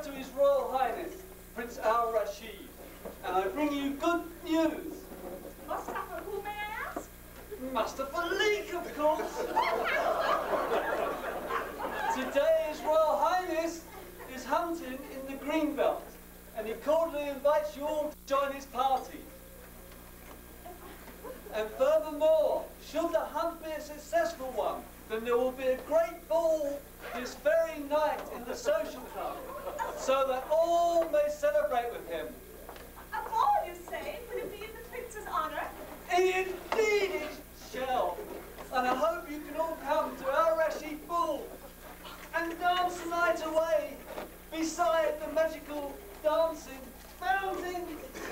to His Royal Highness, Prince Al-Rashid, and I bring you good news. Mustafa, who may I ask? Mustafa Leak, of course. Today, His Royal Highness is hunting in the Greenbelt, and he cordially invites you all to join his party. And furthermore, should the hunt be a successful one, then there will be a great ball this very night in the social club, so that all may celebrate with him. A ball, you say? Will it be in the prince's honor? Indeed it shall. And I hope you can all come to our Rashid Ball and dance the night away beside the magical dancing fountain.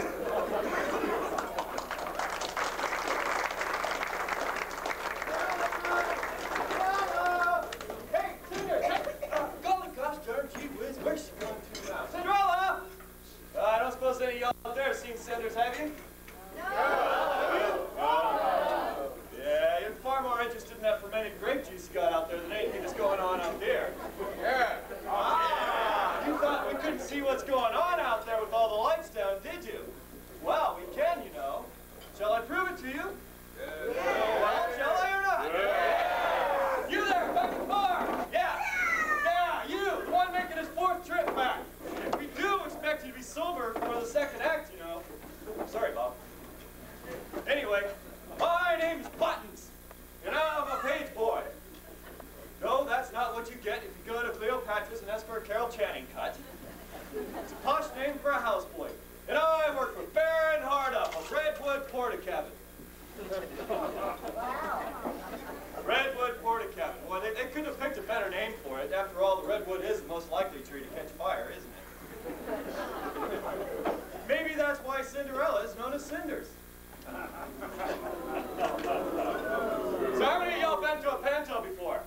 Hey, Cinder! Golly gosh darn, gee whiz, where's she going to now? Cinderella! I don't suppose any of y'all out there have seen Sanders, have you? No! Have you? No. Yeah, you're far more interested in that fermented grape juice you got out there than anything that's going on out there. Yeah. You thought we couldn't see what's going on out there with all the lights down, did you? Well, we can, you know. Shall I prove it to you? Yeah. Well, shall I or not? Yeah. You there, back in the bar! Yeah! Yeah, you! The one making his 4th trip back! We do expect you to be sober for the 2nd act, you know. Sorry, Bob. Anyway, my name's Buttons, and I'm a page boy. No, that's not what you get if you go to Cleopatra's and ask for a Carol Channing cut. It's a posh name for a houseboy. And I work for Baron Hardup of Redwood Portakabin. Wow. Redwood Portakabin. Boy, they couldn't have picked a better name for it. After all, the redwood is the most likely tree to catch fire, isn't it? Maybe that's why Cinderella is known as Cinders. So how many of y'all been to a panto before?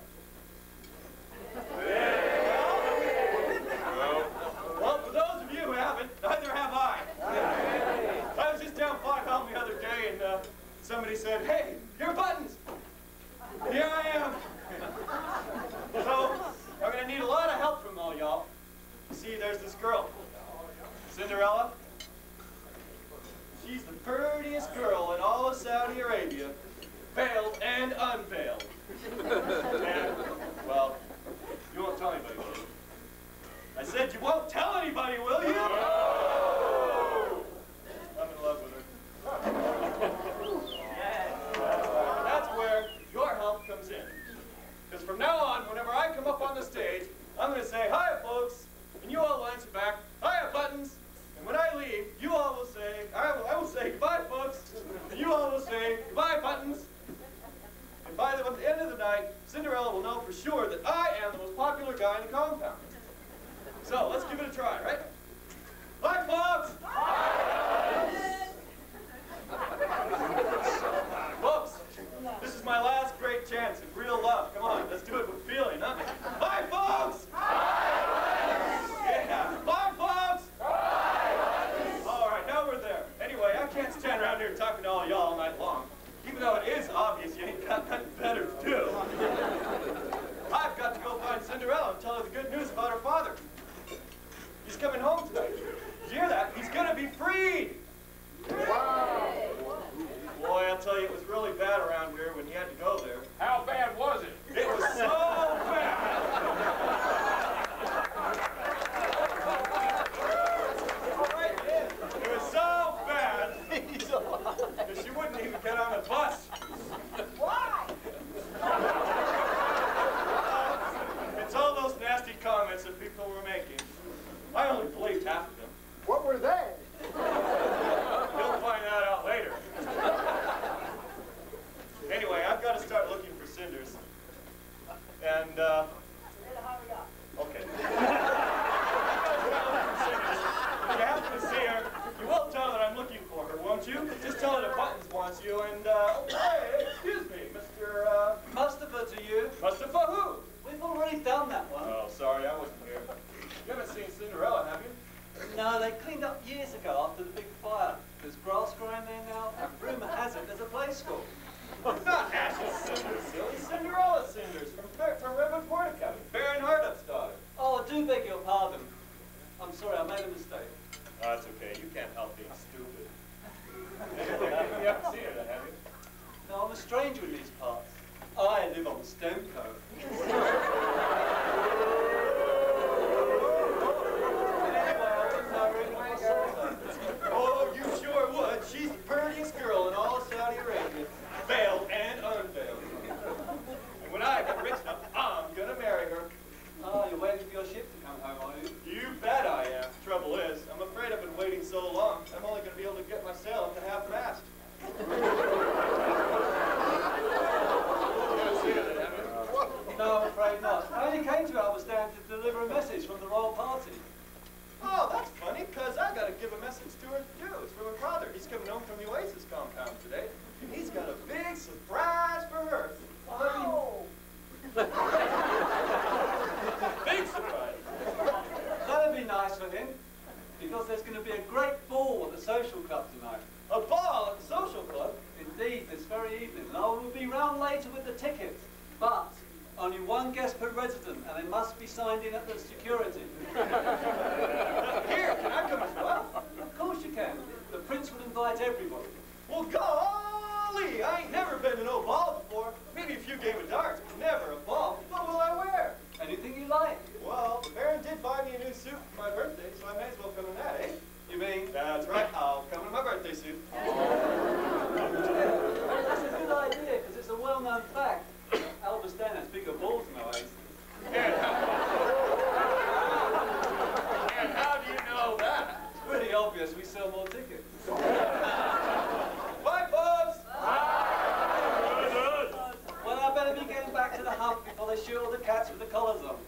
Well, for those of you who haven't, neither have I. I was just down Fog Hall the other day, and somebody said, "Hey, you're Buttons." And here I am. So I'm going to need a lot of help from all y'all. You see, there's this girl, Cinderella. She's the prettiest girl in all of Saudi Arabia, veiled and unveiled. And, well, you won't tell anybody, will you? I said you won't tell anybody, will you? No! I'm in love with her. That's where your help comes in. Because from now on, whenever I come up on the stage, I'm going to say, "Hiya, folks," and you all will answer back, "Hiya, Buttons." And when I leave, you all will say, I will say, "Goodbye, folks," and you all will say, "Goodbye, Buttons." And by the end of the night, Cinderella will know for sure that I am the most popular guy in the compound. So, let's give it a try, right? Bye, folks! Bye. Folks, this is my last great chance at real love. Come on, let's do it with feeling, huh? Bye, folks! Bye. Yeah, bye, folks! Bye. All right, now we're there. Anyway, I can't stand around here talking to all y'all all night long. Even though it is obvious you ain't got nothing better to do. I've got to go find Cinderella and tell her the good news about her father. He's coming home tonight. Did you hear that? He's going to be freed. Wow. Boy, I'll tell you, it was really bad around here when he had to go there. How bad was it? It was so bad. It was so bad that she wouldn't even get on a bus. Why? It's all those nasty comments that people were making. I only believed half of them. What were they? You'll find that out later. Anyway, I've got to start looking for Cinders. And, okay. If you happen to see her, you will tell her that I'm looking for her, won't you? Just tell her that Buttons wants you, and, hey, excuse me, Mr. Mustafa to you. Mustafa who? We've already done that one. Oh, sorry, I wasn't here. You haven't seen Cinderella, have you? No, they cleaned up years ago after the big fire. There's grass growing there now, and rumour has it there's a play school. Not Ashes Cinders, silly. Cinderella Cinders from Redwood Portakabin, Baron Hardup's daughter. Oh, I do beg your pardon. I'm sorry, I made a mistake. That's okay. You can't help being stupid. You haven't seen her, have you? No, I'm a stranger in these parts. I live on the stone cove. Anyway, I wouldn't know really if I saw her. Oh, you sure would. She's the prettiest girl in all of Saudi Arabia, veiled and unveiled. And when I get rich enough, I'm gonna marry her. Oh, you're waiting for your ship to come home, are you? You bet I am. Trouble is, I'm afraid I've been waiting so long, I'm only gonna be able to get my sail up to half-mast. No, I'm afraid not. I only came to Alberstadt to deliver a message from the royal party. Oh, that's funny, because I got to give a message to her, too. It's from her brother. He's coming home from the Oasis compound today, and he's got a big surprise for her. Oh! Big surprise. That'd be nice for him, because there's going to be a great ball at the social club tonight. A ball at the social club? Indeed, this very evening, and I will be round later with the tickets. But only one guest per resident, and they must be signed in at the security. Here, can I come as well? Of course you can. The prince will invite everybody. Well, golly, I ain't never been to no ball before. Maybe a few game of darts, but never a ball. What will I wear? Anything you like. Well, the Baron did buy me a new suit for my birthday, so I may as well come in that, eh? You mean? That's right, I'll come in my birthday suit. That's a good idea, because it's a well-known fact. Alberstadt has bigger balls nowadays. And how do you know that? It's pretty obvious we sell more tickets. Bye, folks! Well, I better be getting back to the hunt before they shoot all the cats with the collars on.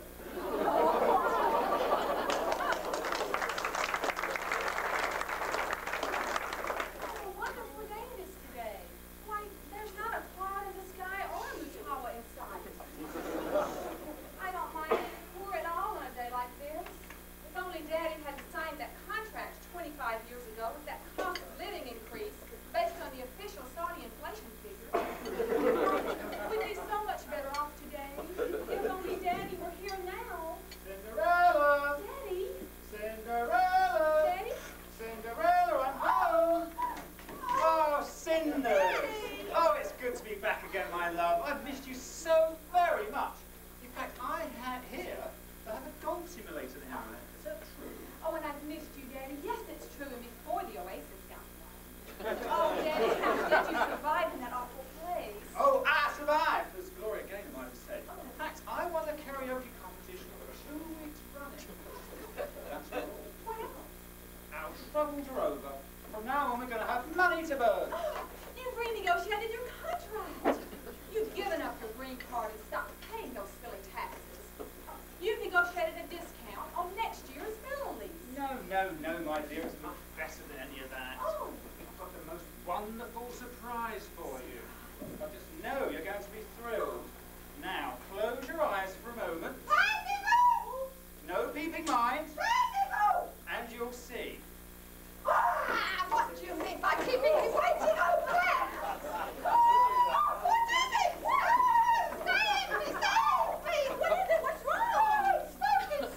Cinderella! Daddy? Cinderella! Daddy? Cinderella, I'm home! Oh, Cinder! Oh, it's good to be back again, my love. I've missed you so very much. In fact, I have a golf simulator now. Is that true? Oh, and I've missed you, Daddy. Yes, it's true, and before the Oasis got one. Oh, Daddy, how did you survive in that awful place? Oh, I survived! There's glory again, I might say. In fact, I won a karaoke competition for 2 weeks running. That's all. What else? Our troubles are over. From now on, we're going to have money to burn. You've renegotiated your contract. You've given up your green card and stopped paying those silly taxes. You've negotiated a discount on next year's mill lease. No, my dear. It's much better than any of that. Oh. I've got the most wonderful surprise for you. I just know you're going to be thrilled. Now, close your eyes for a moment. No peeping minds. And you'll see. What do you mean by keeping me waiting over there? What is it? Save me! What is it? What's wrong? It's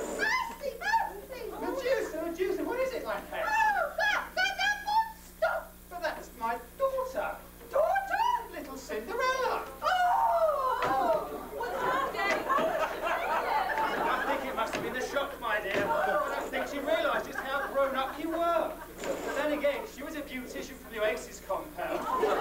mercy! Medusa, what is it like that? Oh, that monster! But that's my daughter. Daughter? Little Cinderella. Oh! What's wrong, Daddy? I think it must have been the shock, my dear. I don't think she realised just how grown up you were. But then again, she was a beautician from the Oasis compound.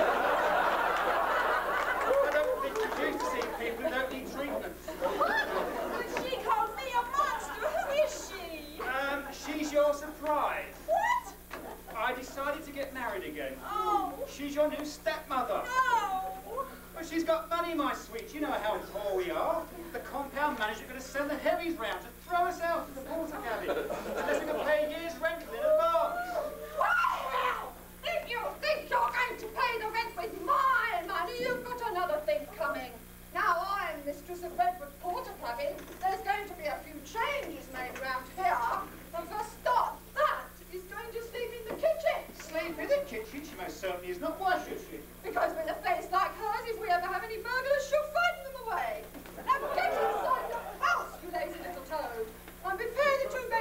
I don't think she's used to seeing people who don't need treatment. But she calls me a monster. Who is she? She's your surprise. What? I decided to get married again. Oh. She's your new stepmother. No. But she's got money, my sweet. You know how poor we are. The compound manager going to send the heavies round to throw us out of the porter cabin unless we can pay a year's rent in advance. Well, if you think you're going to pay the rent with my money, you've got another thing coming. Now I'm mistress of Redwood Porter Cabin. There's going to be a few changes made around here. And for a start, that is going to sleep in the kitchen. Sleep in the kitchen? She most certainly is not. Why should she? Because with a face like hers, if we ever have any burglars, she'll frighten them away. Now get inside the house, you lazy little toad, and prepare the two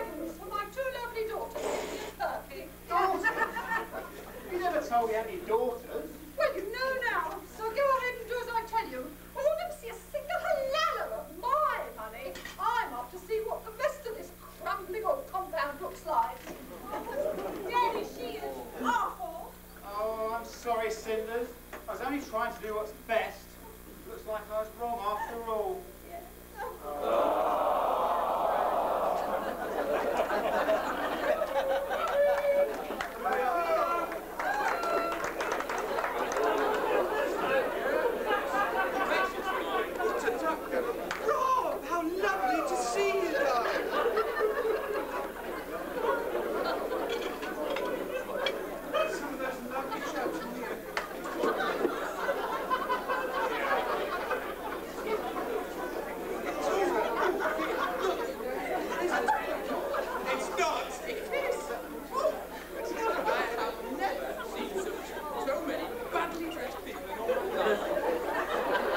looks like. Daddy, she is awful. Oh, I'm sorry, Cinders. I was only trying to do what's best. Looks like I was wrong after all. Rob, how lovely to see you, darling. Some of those lovely chaps in here. It's not. It is. I have never seen so many badly dressed people in all my life.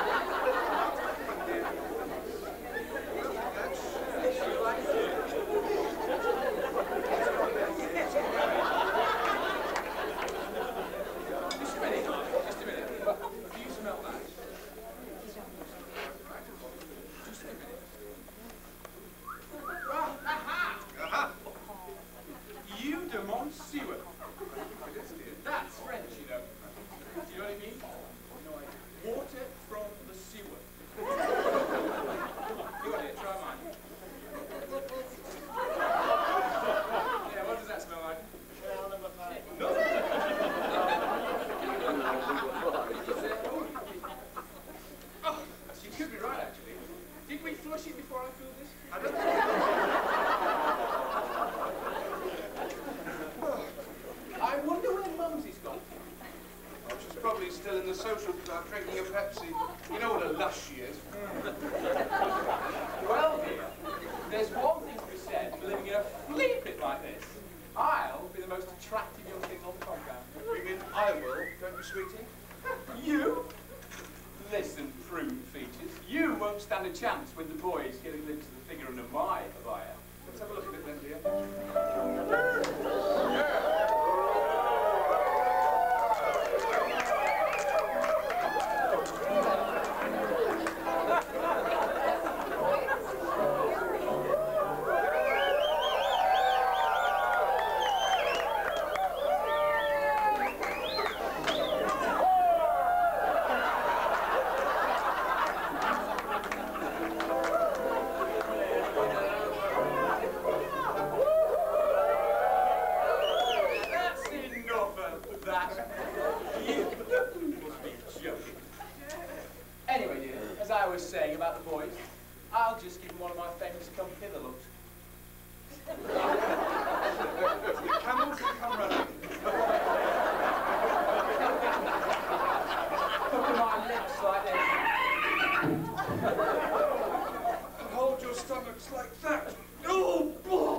Just a minute. Just a minute. Do you smell that? Just a minute. Aha! You de Monsieur. That's French, you know. Do you know what I mean? No idea. Water from the sewer. You got it, try mine. Yeah, what does that smell like? Oh, you could be right, actually. Did we flush it before I filled this? I don't I wonder where Mumsy's gone. Oh, she's probably still in the social club drinking a Pepsi. You know what a lush she is. Well, dear, there's one thing to be said for living in a flea pit like this. I'll be the most attractive young thing on the compound. You mean I will, don't you, sweetie? You? Listen, prune features, you won't stand a chance with the boys getting a glimpse of the figure under my abaya. Let's have a look at it then, dear. That's enough of that. You must be joking. Anyway, dear, as I was saying about the boys, I'll just give them one of my famous come hither looks. The camels will come running. Look at my lips like this. And hold your stomachs like that. Oh,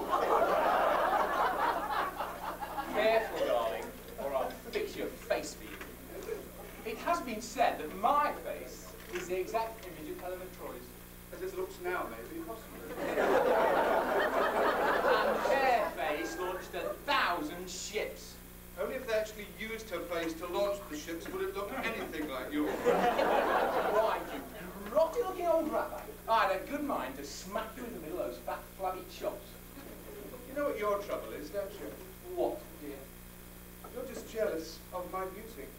Careful, darling, or I'll fix your face for you. It has been said that my face is the exact image of Helen of Troy's. as it looks now, maybe, possibly. And her face launched 1,000 ships. Only if they actually used her face to launch the ships would it look anything like yours. Why, you grotty-looking old rabbi. I had a good mind to smack you in the middle of those fat, flabby chops. You know what your trouble is, don't you? What, dear? You're just jealous of my beauty.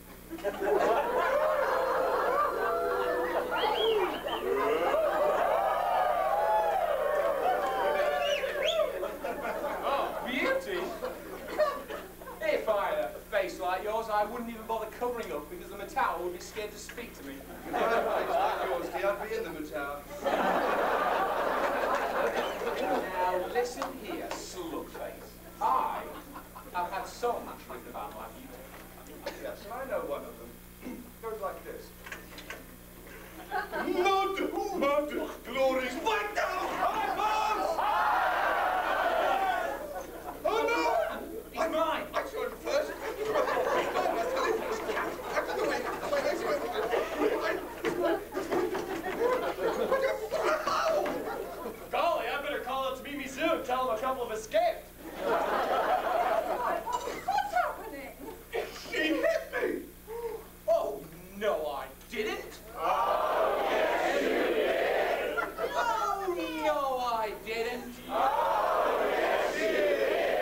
Oh, beauty? If I had a face like yours, I wouldn't even bother covering up because the Matao would be scared to speak to me. If I had a face like yours, dear, I'd be in the Matao. Now, listen here, slugface. I have had so much written about my beauty. Yes, I know one of them. Goes like this. Mud, glories, white down, high bombs! Oh no! He's mine! I saw him first. Out of the way, Golly, I better call up to meet me soon. Tell him a couple of escaped. What's happening? She hit me! Oh, no, I didn't. Oh, yes, you did. Oh, no, I didn't. Oh, yes, you did.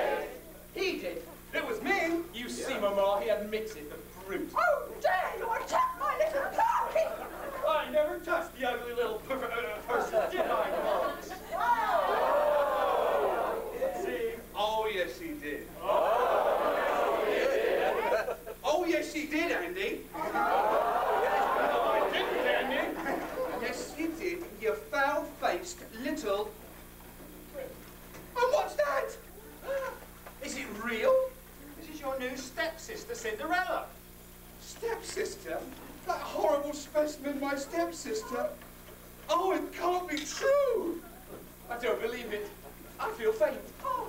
Cinderella. Stepsister? That horrible specimen, my stepsister? Oh, it can't be true! I don't believe it. I feel faint.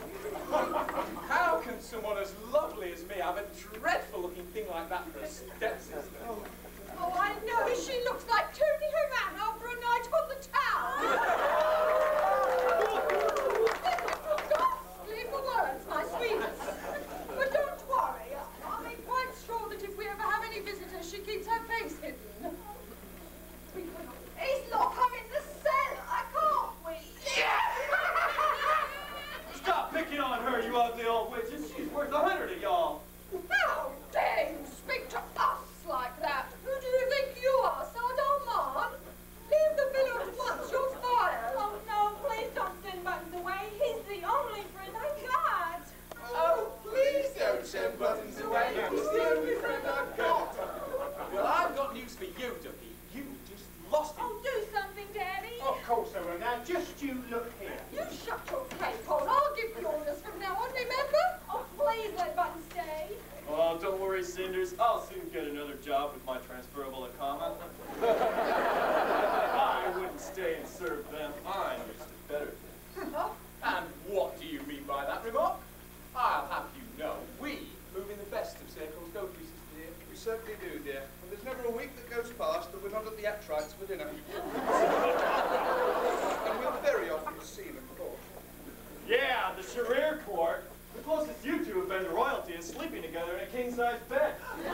How can someone as lovely as me have a dreadful looking thing like that for a stepsister? Oh, I know. She looks like Tony her man after a night on the town. Ghastly for words, my sweets. But don't worry. I'll be quite sure that if we ever have any visitors, she keeps her face hidden. He's locked her in the cellar, can't we? Stop picking on her, you ugly old witches. She's worth 100 of y'all. How dare you speak to us like that? Who do you think you are, Sardon? Leave the villa at once. You're fired. Oh no, please don't send Buttons away. He's the only friend I got. Oh, please don't send Buttons away. He's the only friend I've got. Well, I've got news for you, Ducky. You just lost him. Oh, do something, Daddy. Of course I will. Now, just you look here. You shut your cape hole. I'll give you orders from now on, remember? Oh, please let Buttons stay. Oh, don't worry, Cinders. I'll soon get another job with my transferable Akama. I wouldn't stay and serve them. I'm used to better things. And what do you mean by that remark? I'll have you know, we move in the best of circles, don't we, sister dear? We certainly do, dear. And there's never a week that goes past that we're not at the Atrites for dinner. And we'll very often see them, of course. Yeah, the Sharir court. The closest you two have been to royalty is sleeping together in a king-size bed. No.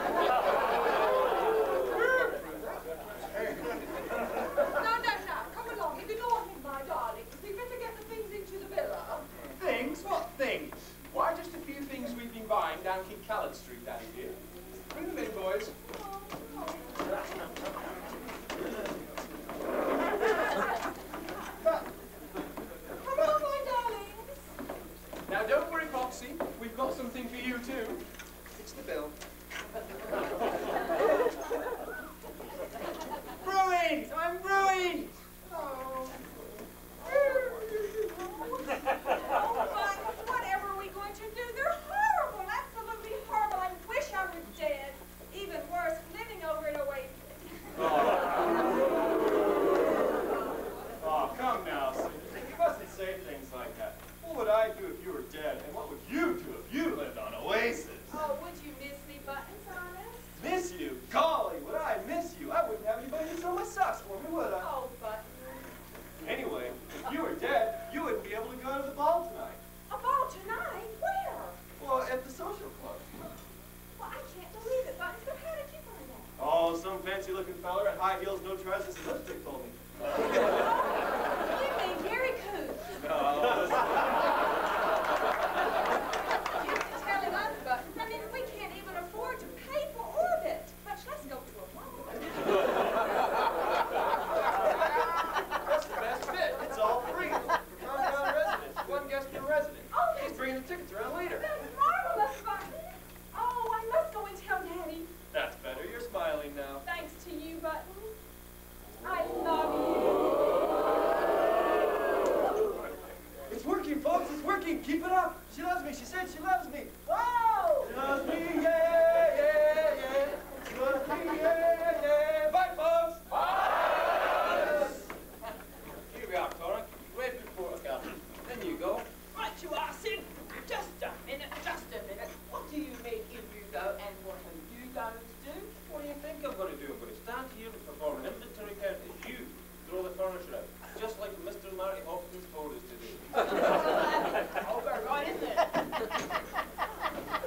Come along. Ignore him, my darling. We better get the things into the villa. Things? What things? Why, just a few things we've been buying down King Khaled Street, Daddy dear. Bring them in, boys. Come on, my darlings. Now, don't worry, Foxy. We've got something for you, too. It's the bill. Ruined! I'm ruined! Oh, Buttons, whatever are we going to do? They're horrible, absolutely horrible. I wish I were dead. Even worse, living over in a way. Oh, come now, Cinders. You mustn't say things like that. What would I do if you were dead? And what would you do if you lived on Oasis? Oh, would you miss me, Buttons, honest? Miss you? Golly, would I miss you? I wouldn't have anybody to sew my socks for me, would I? Oh, Buttons. Anyway, if you were dead, you wouldn't be able to go to the ball tonight. A ball tonight? Where? Well, at the social club. Well, I can't believe it, Buttons, but how did you find out? Oh, some fancy-looking feller in high heels, no trousers, and lipstick told me. You mean Gary Cooch? No, Telling us, Buttons. I mean, we can't even afford to pay for orbit. Much less go to a mall. that's the best bit. It's all free. For compound residents. One guest per resident. Oh, He's that's, bringing the tickets around later. that's marvelous, Buttons. Oh, I must go and tell Daddy. That's better. You're smiling now. Thanks to you, Buttons. I love you. It's working, folks. It's working. Keep it up. She loves me. She said she loves me. Whoa! She loves me. Yeah, yeah, yeah. She loves me. Yeah, yeah. Bye, folks. Bye. Here we are, Torrent. Where's the photograph? Then you go. Right you are, Sid. Just a minute, just a minute. What do you mean if you go and what are you going to do? What do you think I'm going to do? I'm going to stand here and perform an inventory count as you throw the furniture out, just like Mr. Marty Hopkins told us to do. I'll go right in there.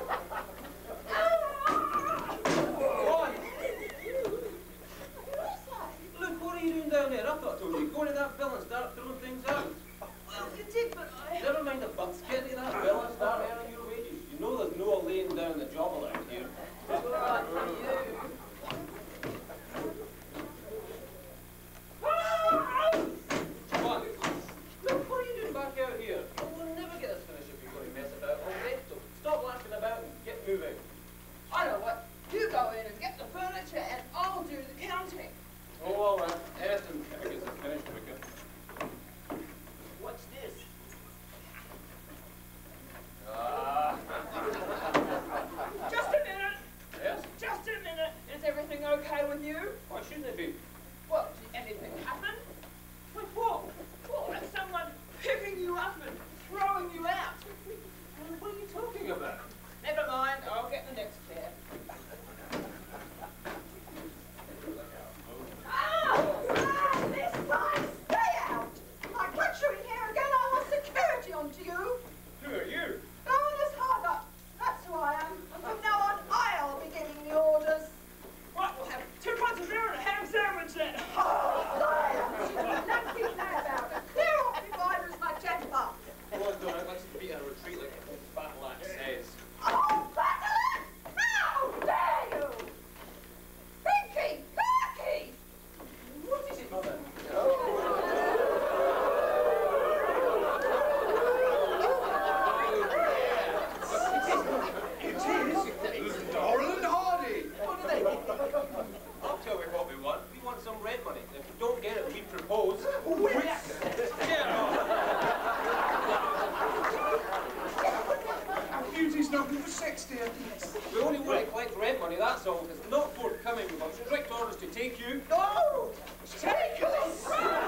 £2.06, dear. We only want to collect rent money, that's all. It's not forthcoming. We've got strict orders to take you. No! Take us!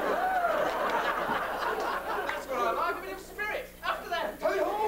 That's what I'm arguing of spirit. After them. Hey-ho!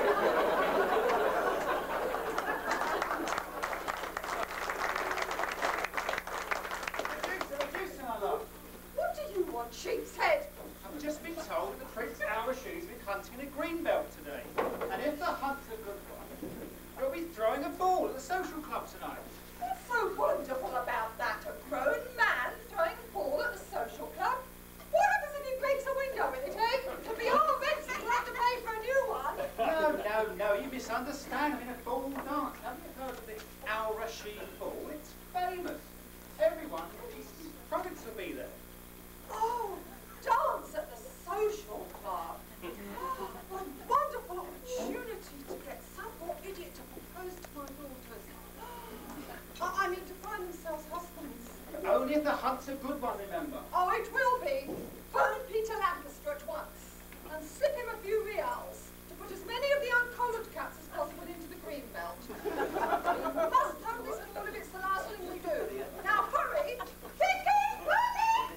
What do you want, sheep's head? I've just been told that the Prince Hour-Shoes will be hunting in a green belt today. And if the hunt's a good one, we'll be throwing a ball at the social club tonight. What's so wonderful about that? A grown man throwing a ball at the social club? What happens if he breaks a window with it, eh? It'll be all events and we'll have to pay for a new one. No, you misunderstand. I mean, a ball dance. Haven't you heard of the Al-Rashid ball? It's famous. Everyone in the Eastern Province will be there. Oh, dance at the social club. Oh, what a wonderful opportunity to get some poor idiot to propose to my daughters. I mean, to find themselves husbands. Only if the hunt's a good one, remember. Oh, it will be. Phone Peter Lancaster at once and slip him a few reals to put as many of the uncollared cats as possible into the green belt. We must have this ball if it's the last thing we do. Now hurry! Kick it! Run it!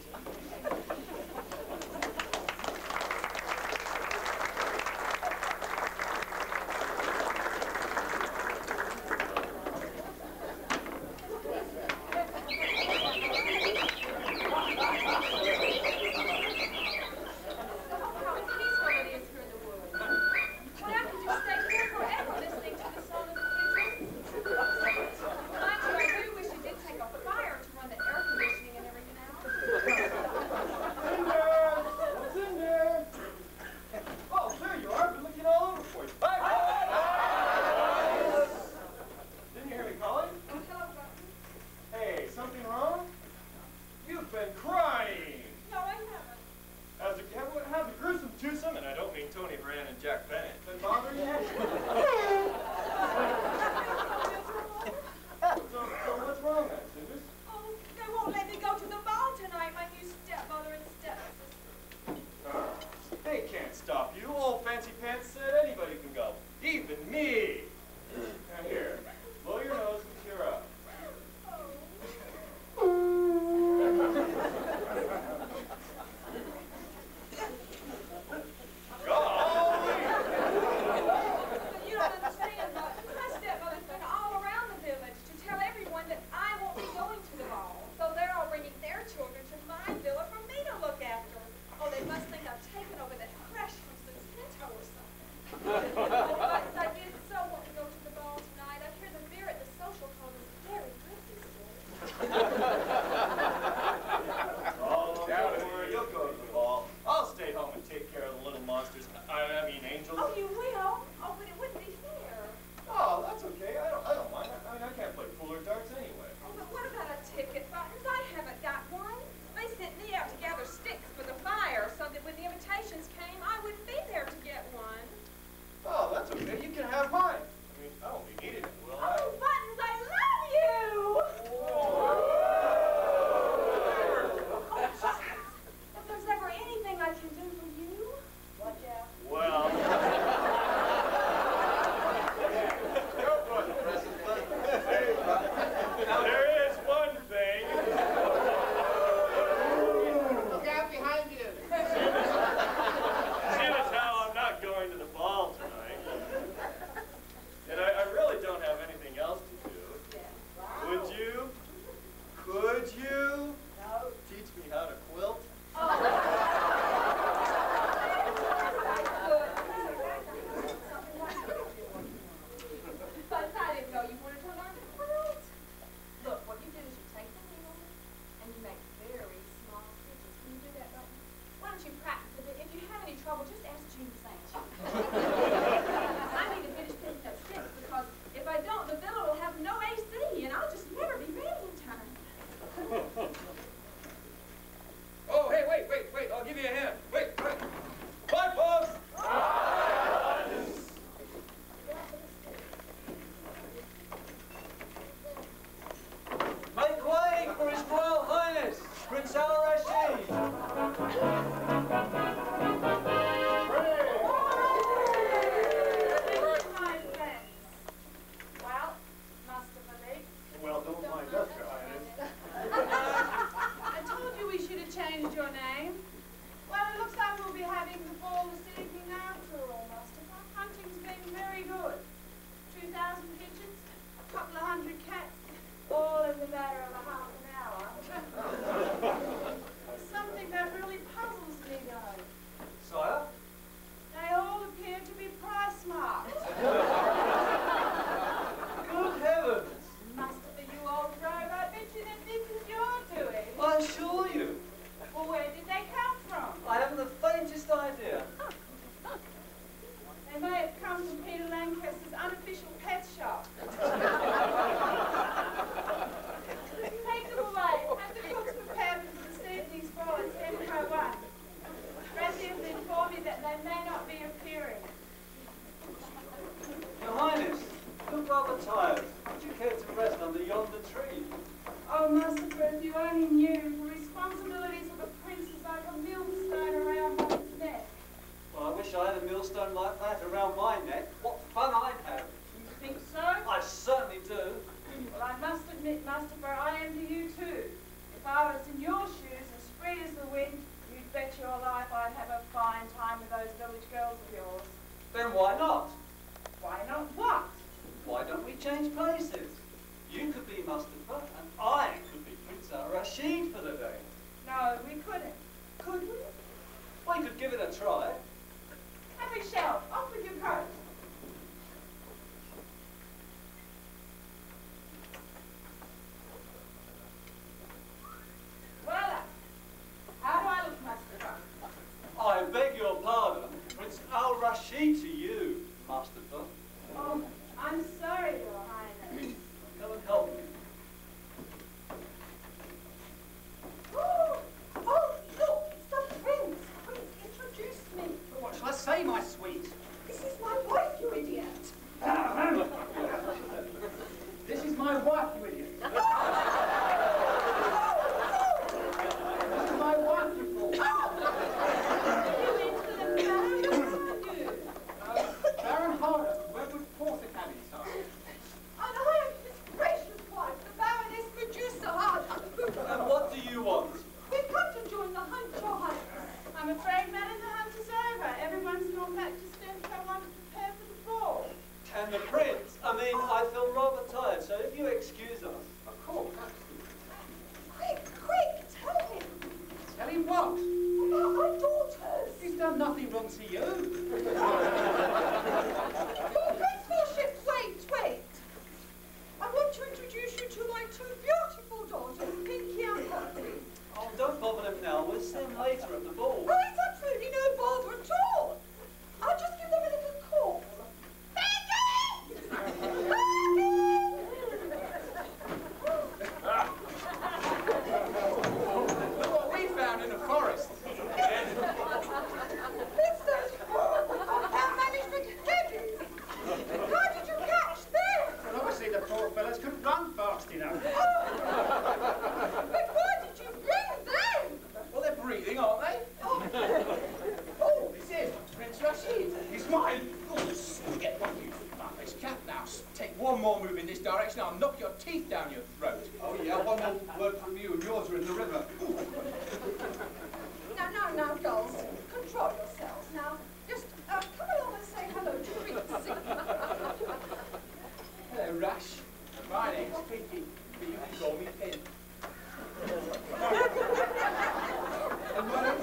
could change places. You could be Mustafa, and I could be Prince al-Rashid for the day. No, we couldn't. Could we? Well, you could give it a try. And we shall. Off with your coat. Well, how do I look, Mustafa? I beg your pardon, Prince al-Rashid to you, Mustafa. Oh, I'm sorry, Your Highness. Come and help me. Oh, look, it's the prince. Prince, introduce me. What shall I say, my sweet? This is my wife, you idiot. This is my wife, you idiot. This is my wife, you fool. You into the Baron, you? Baron Harder, Redwood Porter Cabin, sir. And I am his gracious wife, the Baroness Medusa Harder. And what do you want? We've come to join the hunt, Your Highness. I'm afraid, madam, the hunt is over. Everyone's gone back to Cinderella to prepare for the ball. And the prince? I feel rather tired, so if you excuse us. Of course. Quick, tell him. Tell him what? About my daughters. He's done nothing wrong to you. Your Prince, wait. I want to introduce you to my two beautiful daughters, Pinky and Perky. Oh, don't bother them now. We'll see them later at the ball. Oh, it's absolutely no bother at all. I'll just give them a little call. Look what we found in the forest. It's those horrible compound management cabbies. How did you catch them? Well, obviously the poor fellas couldn't run fast enough. But why did you bring them? Well, they're breathing, aren't they? Oh, this is Prince Rashid. He's mine. Oh, get one, you marvelous cat. Now, take one more move in this direction, I'll knock your teeth down your throat. Oh, yeah, one more word from you, and yours are in the river. Now, girls, control yourselves. Now, just come along and say hello to Prince. Hello, Rash. My name's Pinky, but you can call me Pin. And my name's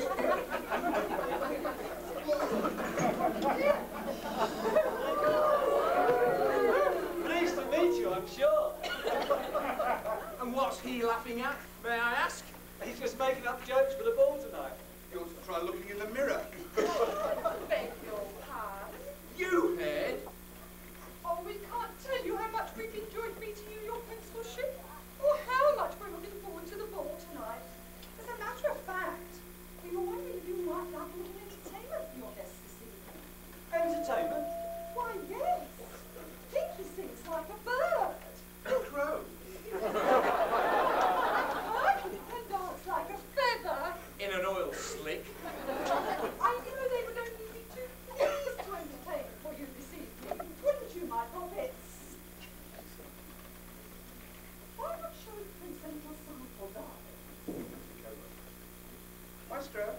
Pleased to meet you, I'm sure. And what's he laughing at, may I ask? He's just making up jokes for the ball tonight. You ought to try looking in the mirror. Beg your pardon. You heard? Oh, we can't tell you how much we've enjoyed meeting you, your principalship, or how much we're looking forward to the ball tonight. As a matter of fact, we were wondering if you might like a little entertainment for your guests this evening. Entertainment? Why, yes. Pinky sings like a bird. A crow. Perky can dance like a feather. In an oil slick. I knew they would only be too pleased to entertain for you this evening, wouldn't you, my puppets? Why not show the Prince a little sample, darling? Maestro.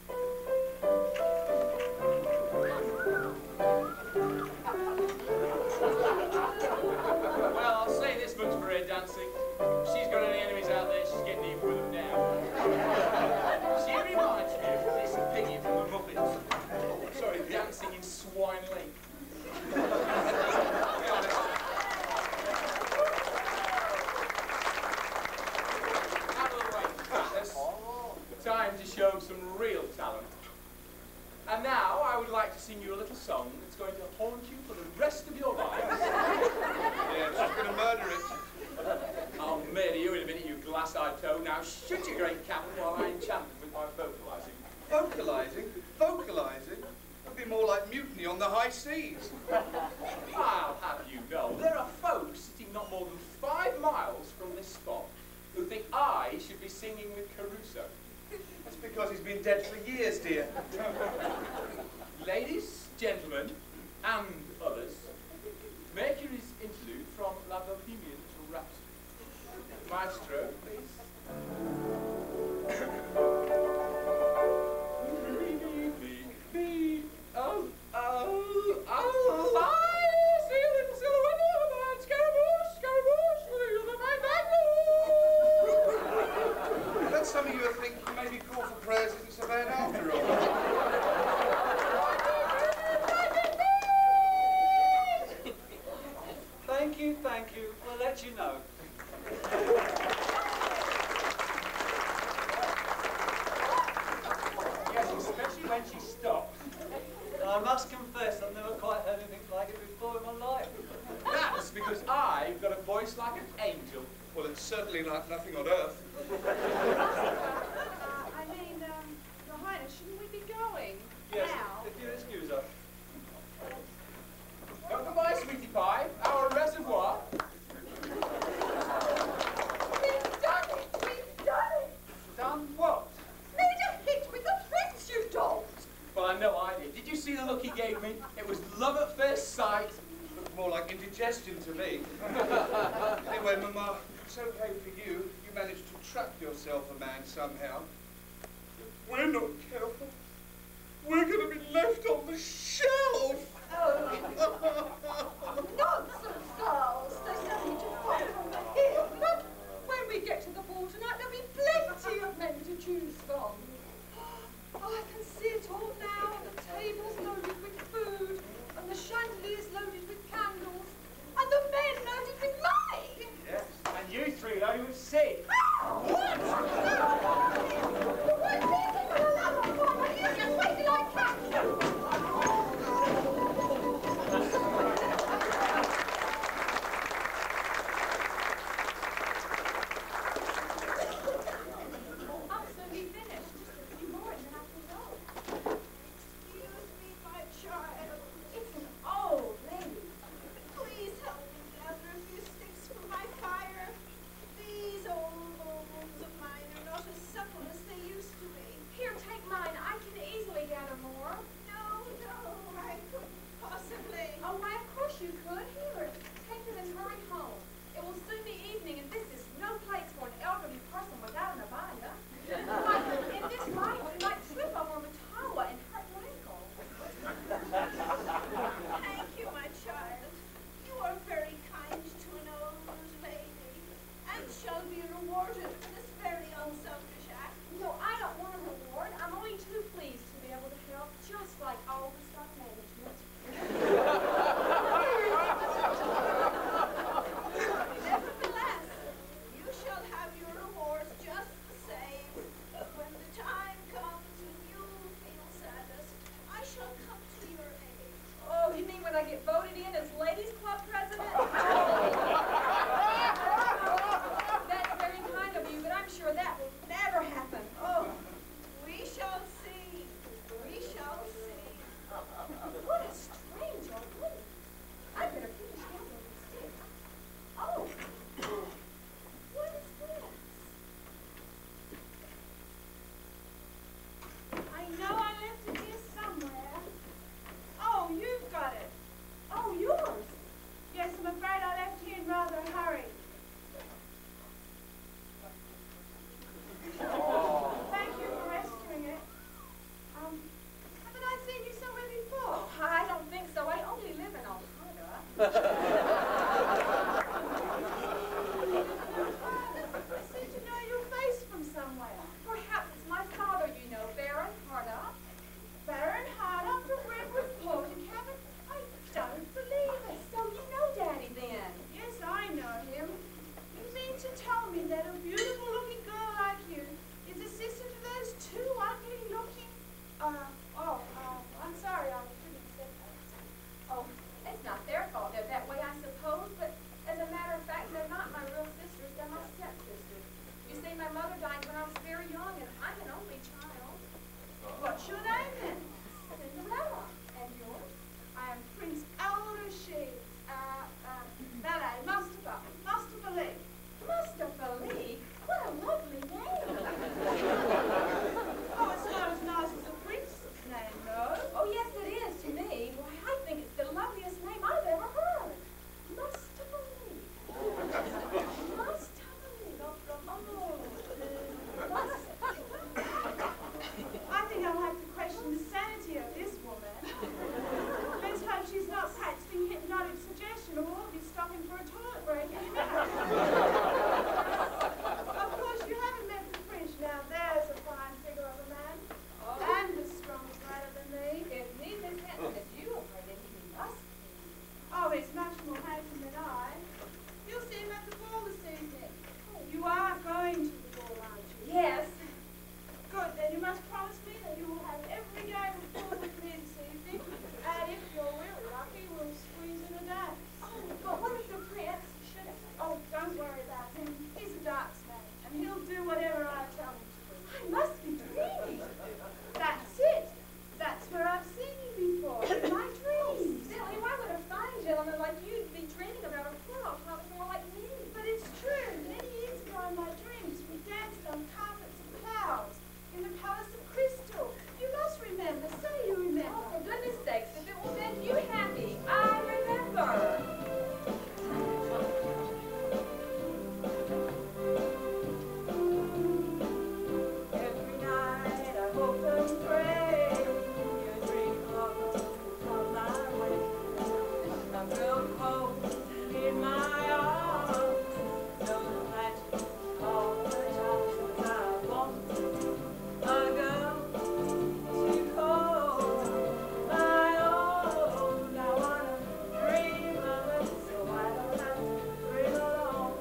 Well, I'll say this much for her dancing. If she's got any enemies out there, she's getting even with them now. She reminds me of this piggy from the Muppets. Sorry, dancing in Swine Lake. Out of the way, fellas. Time to show some real talent. And now I would like to sing you a little song that's going to haunt you for the rest of your lives. Yeah, she's going to murder it. I'll murder you in a minute, you glass-eyed toad. Now shut your great cap while I enchant them with my vocalising. Vocalising? Vocalising? That'd be more like mutiny on the high seas. I'll have you know, there are folks sitting not more than 5 miles from this spot who think I should be singing with Caruso. That's because he's been dead for years, dear. Ladies, gentlemen, and others, Thank you, thank you. We'll let you know. Yes, especially when she stops. I must confess, I've never quite heard anything like it before in my life. That's because I've got a voice like an angel. Well, it's certainly like nothing on earth. Your Highness, shouldn't we be going? Yes, Now? if you excuse us. Don't go by, sweetie pie. Our reservoir. We've done it! We've done it! Done what? Made a hit with the prince, you dolt! Well, I know I did. Did you see the look he gave me? It was love at first sight. Looked more like indigestion to me. Anyway, Mama, it's okay for you. You managed to trap yourself a man somehow. If we're not careful, we're going to be left on the shelf. Nonsense, girls! There's no need to fight over him. Look, when we get to the ball tonight, there'll be plenty of men to choose from. Oh, I can see it all now. The tables loaded with food, and the chandeliers loaded with candles, and the men loaded with money. Yes, and you three loaded with seed. What? What people for the love of God? Are you just wait till I catch you? Absolutely finished. Just a few more and then I can go. Excuse me, my child. It's an old lady. Please help me gather a few sticks for my fire. These old bones of mine are not as supple as they used to be. Here, take mine. I can easily gather more. No, I couldn't possibly. Oh, why, of course you could. Here, take it and hurry home. It will soon be evening, and this is no place for an elderly person without an abaya. Why, in this light, you might trip over a tower and hurt your ankle. Thank you, my child. You are very kind to an old lady, and shall be rewarded for this very unselfish act. No, I don't want a reward. I'm only too pleased to be able to help, just like all the stock management. Nevertheless, you shall have your rewards just the same. When the time comes when you feel saddest, I shall come to your aid. Oh, you mean when I get voted in as Ladies Club president? That's very kind of you, but I'm sure that will never happen. Oh, We shall see. We shall see. what a strange old lady. I better finish gathering the sticks. Oh, what is this? I know I left it here somewhere. Oh, you've got it. Oh, yours. Yes, I'm afraid I left it here in rather a hurry. Thank you for rescuing it. Haven't I seen you somewhere before? Oh, I don't think so. I only live in Alhambra. I seem to know your face from somewhere. Perhaps it's my father, you know, Baron Harda. Baron Harda from Redwood Porter Cabin? I don't believe it. So you know Daddy then? Yes, I know him. You mean to tell me that a beautiful-looking girl like you is the sister to those two ugly-looking... I'm sorry, I shouldn't have said that. Oh, it's not their fault they're that way, I suppose, but as a matter of fact, they're not my real sisters, they're my stepsisters. You see, my mother died when I was very young, and I'm an only child. What's your name then? Cinderella. And yours? I am Prince Al-Rashid. Ballet, Mustafa Ali. Mustafa Ali? What a lovely name. Oh, it's not as nice as a prince's name, though. Oh, yes, it is to me. Why, I think it's the loveliest name I've ever heard. Mustafa Ali. Mustafa Ali. I think I'll have to question the sanity of this woman. Let's hope she's not practicing hypnotic suggestion or we'll be stopping for a toilet break any minute. Of course, you haven't met the Prince. Now, there's a fine figure of a man. And as strong as rather than me. If he's as handsome as you have heard him, he must be. Oh, he's much more handsome than I. see him at the ball this evening. You are going to the ball, aren't you? Yes. Good, then you must promise me that you will have every game of pool with me this evening, and if you're really lucky, we'll squeeze in a dance. Oh, but what if the prince should... Oh, don't worry about him. He's a darts man, and he'll do whatever I tell him to do. I must be dreaming. That's it. That's where I've seen you before, in my dreams. Silly, why would a fine gentleman like you be dreaming about a pool probably more like me? But it's true. Many years ago in my dreams, we danced on carpets of clouds in the palace of crystal. You must remember. Say you remember. Oh, for goodness sakes, if it will make you happy, I remember. Every night I hope and pray your dream will come my way. I will hold in my arms, know that all the time I want a girl to call my own. I wanna dream of it, so I don't have to dream alone.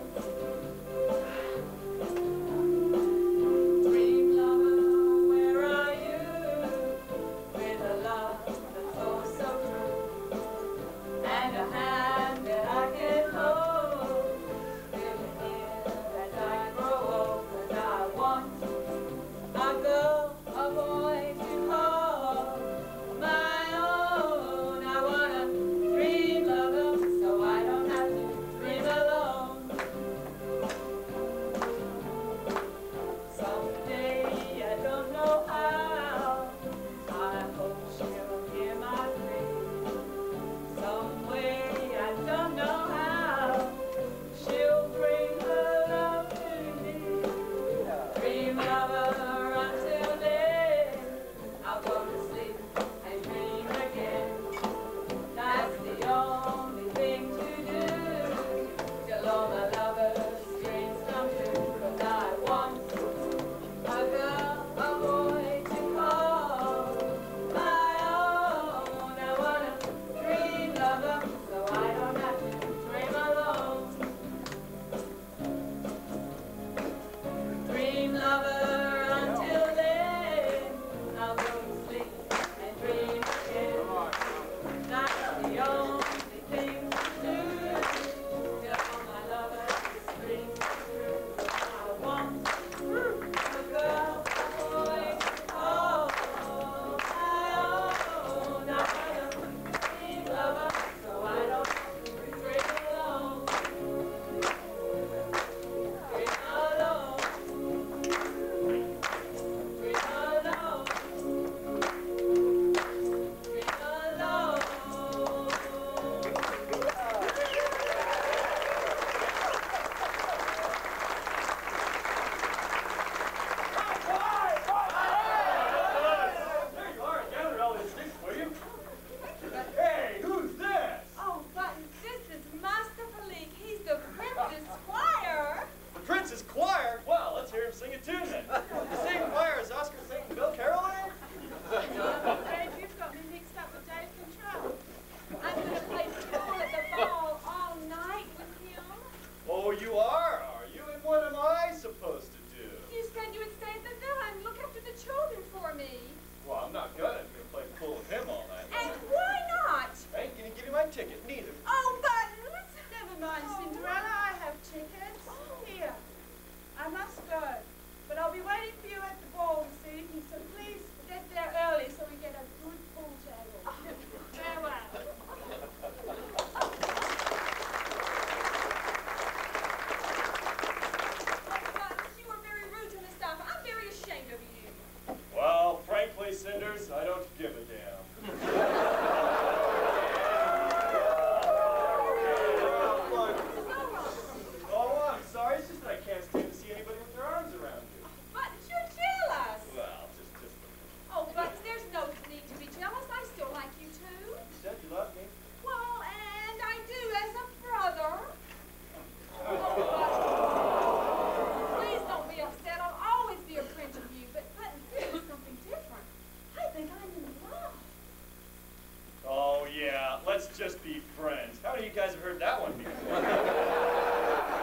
Dream lover, where are you? With a love that's oh so true, and a hand that I can hold. Feel it here as I grow old, 'cause I want a girl, a boy to call my own. I wanna dream lover, so I don't have to dream alone. Someday, I don't know how, I hope she'll hear my plea. Some way, I don't know how, she'll bring her love to me. Dream lover until then, I'll go to sleep and dream again. That's the only thing to do, till all my lover's dreams come true. 'Cause I want a girl, a boy to call my own. I wanna dream lover, so I don't have to dream alone. Dream lover until then, I'll go to sleep and dream again. That's the only thing to do, till all my lover's dreams come true. I want a girl, a boy to call my own. I wanna dream lover, so I don't have to dream alone. Dream alone. Dream alone. Dream alone. There you are, gather all these sticks, will you? Hey, who's this? Oh, but this is Master Philippe. He's the Prince's squire. The Prince's choir? Well, let's hear him sing a tune then. The same choir as Oscar singing Bill Caroline? I'm afraid you've got me mixed up with Dave Control. I'm going to play pool at the ball all night with him. Oh, you are you? And what am I supposed to do? You said you would stay at the villa and look after the children for me. Well, I'm not gonna. I'm gonna play pool with him all night. And why not? I ain't gonna give you my ticket, neither. Oh, Buttons! Never mind, Cinderella. I have tickets. Here. I must go. But I'll be waiting for you at the ball this evening, so please get there early so we get a good pool table. Farewell. Buttons, you were very rude to Miss Dapper. I'm very ashamed of you. Well, frankly, Cinders, I don't give a damn. Oh, I'm sorry. It's just that I can't stand to see anybody with their arms around you. Buttons, you're jealous. Well, just. Oh, Buttons, there's no need to be jealous. I still like you too. You said you loved me. Well, and I do as a brother. Oh, Buttons. Please don't be upset. I'll always be a friend of you. But Buttons, this is something different. I think I'm in love. Oh, yeah. Let's just be friends. How many of you guys have heard that one before?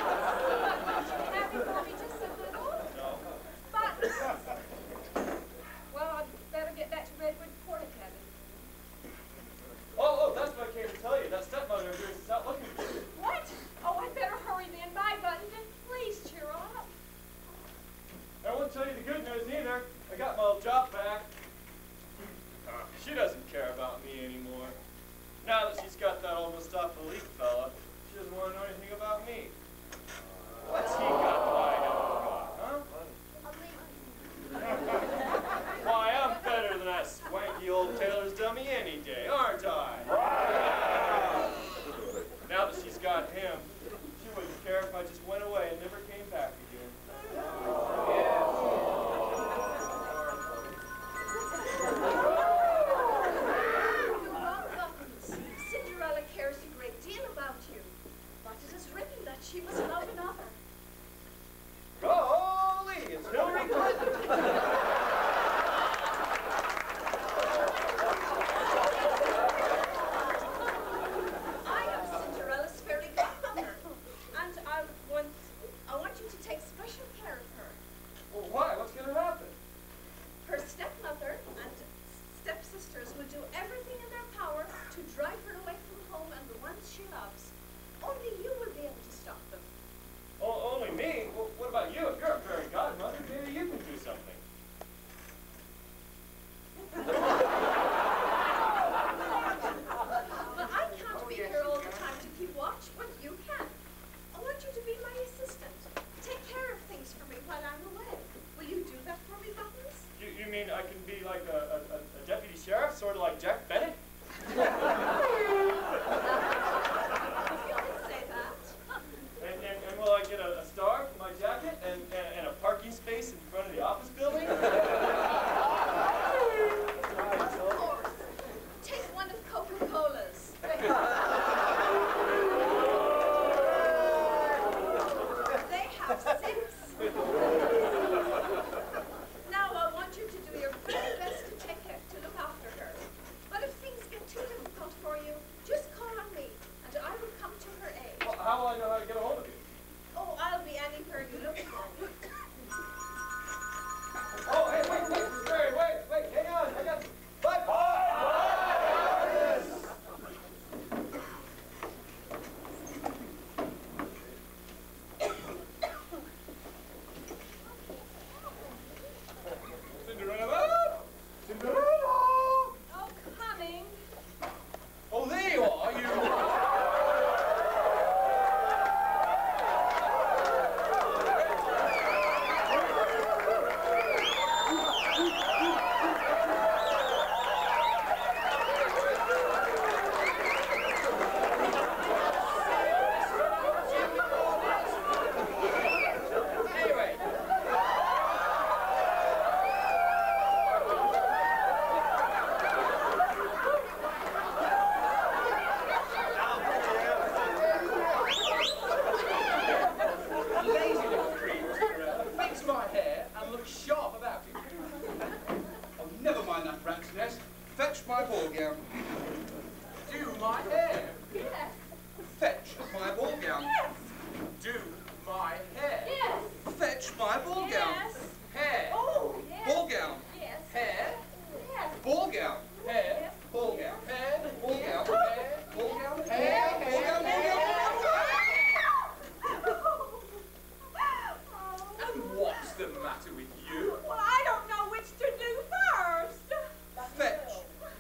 She must love another. Golly, it's Hillary Clinton. I am Cinderella's fairy godmother, and I want you to take special care of her. Well, why? What's going to happen? Her stepmother and stepsisters will do everything in their power to drive her away from home and the ones she loves. Only you will be able to stop them. Only me? Well, what about you? If you're a fairy godmother, maybe you can do something. But I can't be here all the time to keep watch, but you can. I want you to be my assistant. Take care of things for me while I'm away. Will you do that for me, Buttons? You mean I can be like a deputy sheriff, sort of like Jack Bennett? You can say that. And will I get a star for my jacket and a parking space in front of the office building? Of course. Take one of Coca-Cola's. They have 6. Now I want you to do your very best to look after her. But if things get too difficult for you, just call on me, and I will come to her aid. Well, how will I know how to get a hold of you? Oh, I'll be anywhere you look for me. Oh, hey, wait, hang on, I got... Bye! Cinderella! Cinderella! Oh, coming. Oh, there you are, you... Anyway. Lazy little creep, Cinderella. Fix my hair and look sharp about it. Oh, never mind that rat's nest. Fetch my ball gown. Do my hair. Yes. Fetch my ball gown. Yes. Do my hair. Yes. Fetch my ball gown. Yes. Hair. Oh, yes. Ball gown. Yes. Hair. Yes. Ball gown. Hair. Ball gown. Hair. Ball gown. Hair. Ball gown. Hair. Ball gown. Ball gown. And what's the matter with you? Well, I don't know which to do first. Fetch.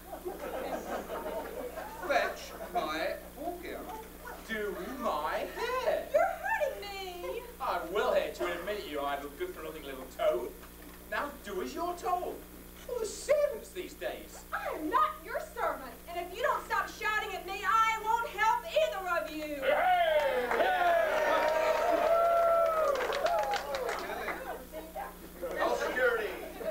Fetch my ball gown. Do my hair. You're hurting me. I will hate you in a minute, you idle, good-for-nothing little toad. Now do as you're told. Well, the servants these days. I am not your servant, and if you don't stop shouting at me, I won't help either of you. All security.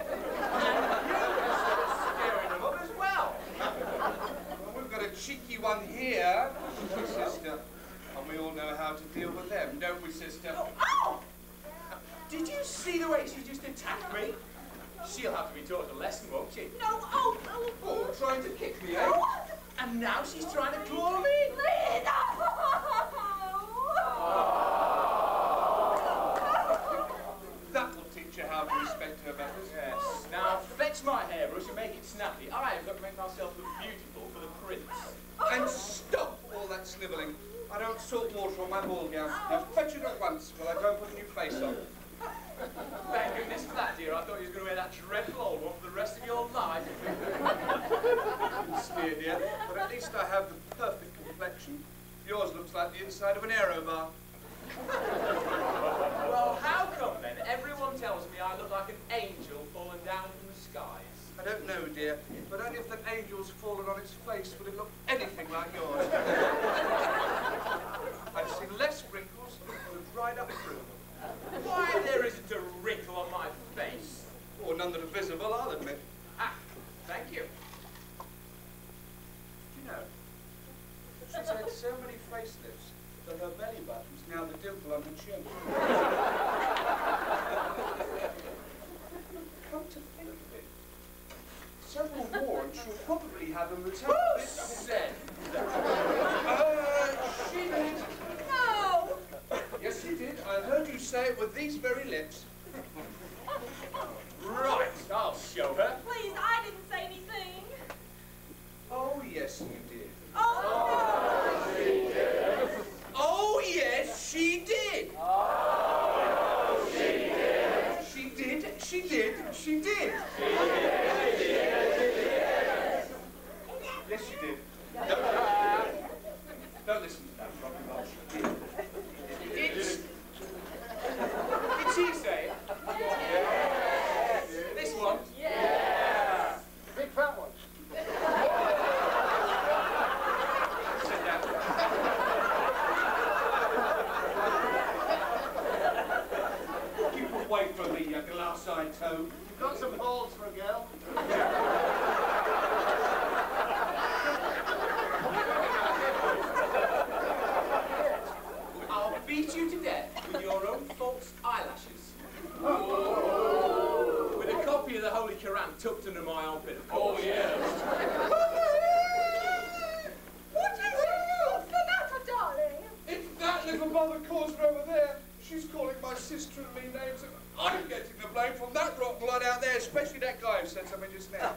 Scaring them up as well. Well, we've got a cheeky one here, sister. And we all know how to deal with them, don't we, sister? Oh! Did you see the way she just attacked me? She'll have to be taught a lesson, won't she? No, oh, oh, Oh, trying to kick me, eh? oh. And now she's trying to claw me. Please, That will teach you how to respect her better. Yes. Now fetch my hairbrush and make it snappy. I have got to make myself look beautiful for the prince. And stop all that snivelling. I don't salt water on my ball gown. Now fetch it at once, while I don't put a new face on. Thank goodness for that, dear. I thought you was going to wear that dreadful old one for the rest of your life. Steer, dear, but at least I have the perfect complexion. Yours looks like the inside of an aero bar. Well, how come then everyone tells me I look like an angel fallen down from the skies? I don't know, dear, but only if that angel's fallen on its face would it look anything like yours. I've seen less wrinkles and have dried up through them. Why, there isn't a wrinkle on my face. Or none that are visible, I'll admit. Ah, thank you. Do you know, she's had so many facelifts, that her belly button's now the dimple on her chin. Come to think of it, several more and she'll probably have them returned. Who said She did. No! Yes, she did. I heard you say it with these very lips. Right, I'll show her. Please, I didn't say anything. Oh, yes, you did. Oh, Oh, yes, she did. Oh, she did. She did. She did. She did. Yes, she did. Don't listen to that, Rocky Marsh. She did. Did she say it? Yes. This one? Yeah. Big fat one. Sit down. Keep away from me, you glass-eyed toad. You've got some balls for a girl. I'll beat you to death with your own false eyelashes. With a copy of the Holy Quran tucked under my armpit, of course. Oh, yes. What is it? What's the matter, darling? It's that little mother causer over there. She's calling my sister and me names, and I'm getting the blame from that rotten blood out there, especially that guy who said something just now.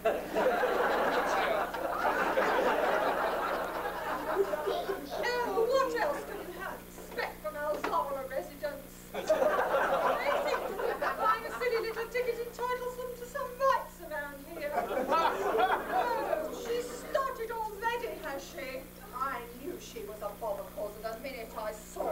Oh, what else could you have expect from Alzara residents? They seem to think that buying a silly little ticket entitles them to some rights around here. Oh, she's started already, has she? I knew she was a bother causer the minute I saw